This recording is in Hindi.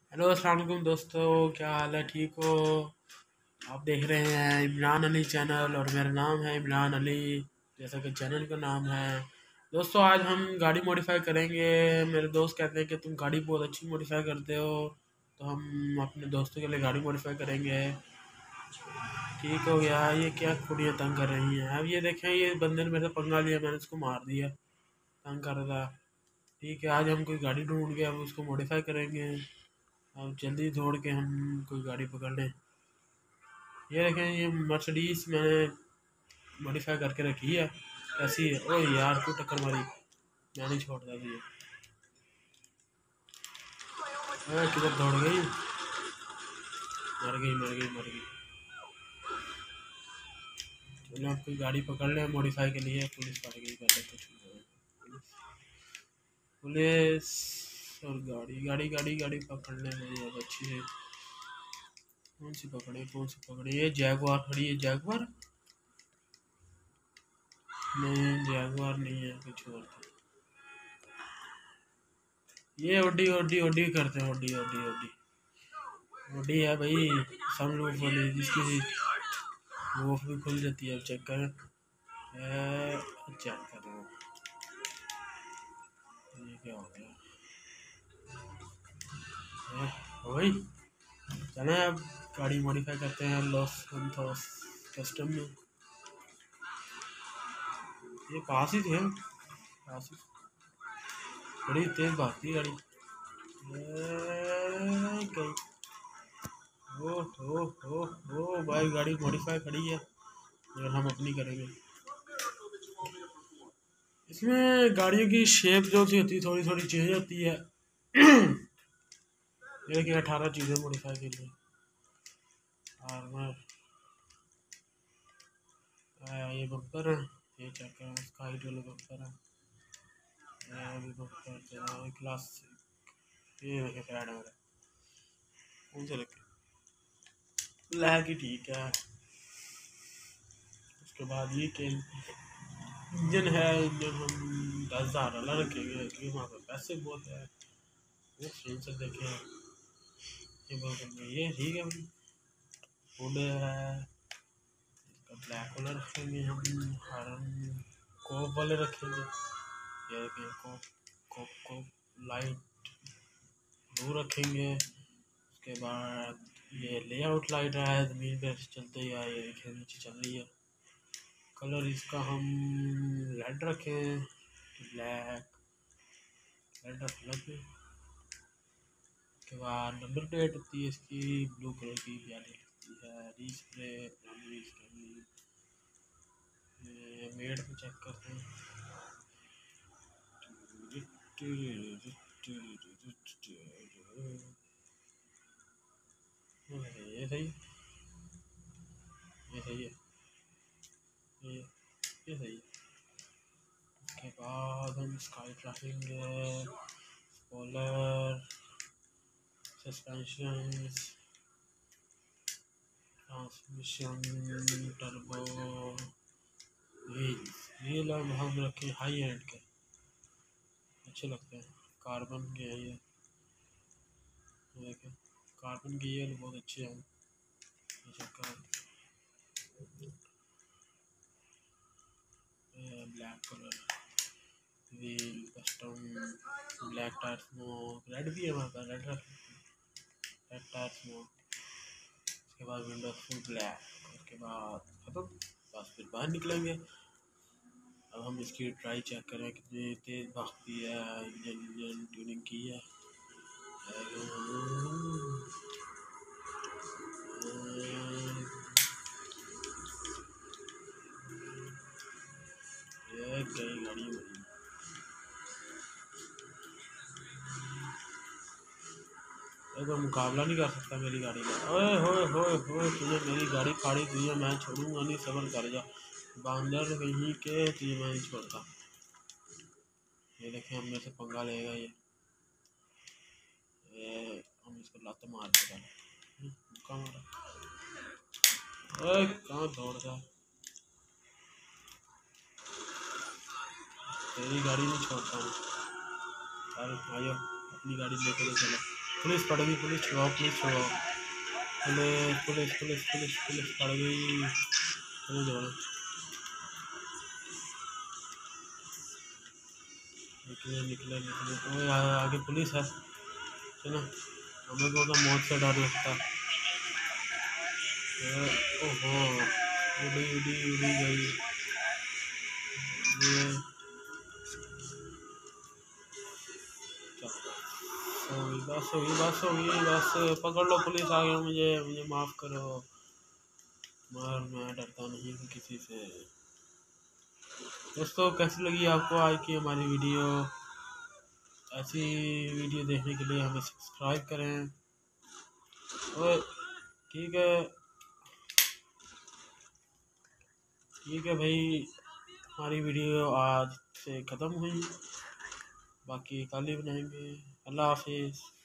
हेलो अस्सलाम वालेकुम दोस्तों, क्या हाल है? ठीक हो? आप देख रहे हैं इमरान अली चैनल और मेरा नाम है इमरान अली, जैसा कि चैनल का नाम है। दोस्तों, आज हम गाड़ी मॉडिफाई करेंगे। मेरे दोस्त कहते हैं कि तुम गाड़ी बहुत अच्छी मॉडिफाई करते हो, तो हम अपने दोस्तों के लिए गाड़ी मॉडिफाई करेंगे। ठीक हो गया। ये क्या कुड़ियाँ तंग कर रही हैं? अब ये देखें, ये बंदे ने मेरे से पंगा लिया, मैंने उसको मार दिया, तंग कर रहा था। ठीक है, आज हम कोई गाड़ी ढूंढ के अब उसको मॉडिफाई करेंगे। अब जल्दी दौड़ के हम कोई गाड़ी पकड़ लें। ये देखें, ये मर्सिडीज मैंने मॉडिफाई करके रखी है। कैसी है? ओह यार, क्यों टक्कर मारी? मैं नहीं छोड़ता थी ये। किधर दौड़ गई? मर गई मर गई मर गई। चलो अब कोई गाड़ी पकड़ ले मॉडिफाई के लिए। पुलिस पड़ गई पहले कुछ। पुलिस और गाड़ी गाड़ी गाड़ी गाड़ी पकड़ने में अब अच्छी है। कौन सी पकड़े कौन सी पकड़े? ये जैगवार खड़ी है। जैगवार नहीं, जैगवार नहीं है, कुछ और था। ये ओडी ओडी ओडी करते हैं। ओडी ओडी ओडी ओडी है भाई, सनरूफ वाली, जिसकी रूफ भी खुल जाती है। चेक करें, चेक करें। ये क्या हो गया? हो गई। चलें अब गाड़ी मॉडिफाई करते हैं लॉस संतोस कस्टम में। ये पास ही थे, पास ही। बड़ी तेज भागती है गाड़ी। गई। ओ भाई, गाड़ी मॉडिफाई खड़ी है, मगर हम अपनी करेंगे। इसमें गाड़ियों की शेप जो सी होती है थोड़ी थोड़ी चेंज होती है। देखिए 18 चीज़ें मॉडिफाई के लिए। आर्मर, ये बम्पर है, ये चेक करें, इसका हाइट वाला बम्पर है। ये भी बम्पर है क्लासिक। ये देखे साइड में कौन से रखे? ब्लैक ही ठीक है। उसके बाद ये के इंजन है। इंजन हम 10,000 वाला रखेंगे क्योंकि वहाँ पर पैसे बहुत है। वो स्क्रीन से देखें, ये बहुत ये ठीक है भाई। फुड है, इसका ब्लैक वाला रखेंगे हम। हरन कोप वाले रखेंगे। ये देखें, कोप कोप कोप लाइट ब्लू रखेंगे। उसके बाद ये लेआउट लाइट है, ज़मीन पे चलते ही है, ये देखिए नीचे चल रही है। कलर इसका हम रेड रखें, ब्लैक रेड रख लेते। उसके बाद नंबर प्लेट होती है इसकी ब्लू कलर की, प्यारी लगती है। डिस्प्ले मेड को चेक करते हैं। ये सही, ये सही है, ये सही है। उसके बाद हम स्काई रखेंगे, spoiler, suspension, transmission, turbo, wheel हम रखें हाई एंड के, अच्छे लगते हैं। कार्बन के है ये, देखें कार्बन के ये बहुत अच्छे हैं। Black colour wheel custom, black tyre smoke, red भी है हमारे पास, रेड रख, रेड टायर स्मोक। उसके बाद विंडो फुल ब्लैक। उसके बाद खत्म, बस फिर बाहर निकलेंगे। अब हम इसकी ट्राई चेक करें कितनी तेज़ भागती है। इंजन ट्यूनिंग की है। ये कई गाड़ी बनी, तो मुकाबला नहीं कर सकता मेरी गाड़ी का। ओए होए होए होए, तुझे मेरी गाड़ी फाड़ी, तुझे मैं छोड़ूंगा नहीं, सबर कर जा बांदर कहीं के, तुझे मैं नहीं छोड़ता। ये देखें, हम में से पंगा लेगा ये। हम इसको लात मार के डालें। कहाँ मारा? ओए कहाँ दौड़ जा, तेरी गाड़ी नहीं छोड़ता हूँ। चल आयो, अपनी गाड़ी लेकर चलो। पुलिस पड़ गई, पुलिस छुड़ाओ, पुलिस छुड़ाओ, police police police police police पड़ गई। चलो जाओ, निकले निकले निकले। तो आगे पुलिस है, चलो। हमें को तो मौत से डर लगता है। ओहो, उड़ी उड़ी उड़ी गई ये। बस होगी, बस होगी, बस पकड़ लो, पुलिस आ गया। मुझे मुझे माफ़ करो, मगर मैं डरता नहीं हूँ किसी से। दोस्तों, कैसी लगी आपको आज की हमारी वीडियो? ऐसी वीडियो देखने के लिए हमें सब्सक्राइब करें। और ठीक है, ठीक है भाई, हमारी वीडियो आज से ख़त्म हुई, बाकी कल ही बनाएंगे। अल्लाह हाफिज़।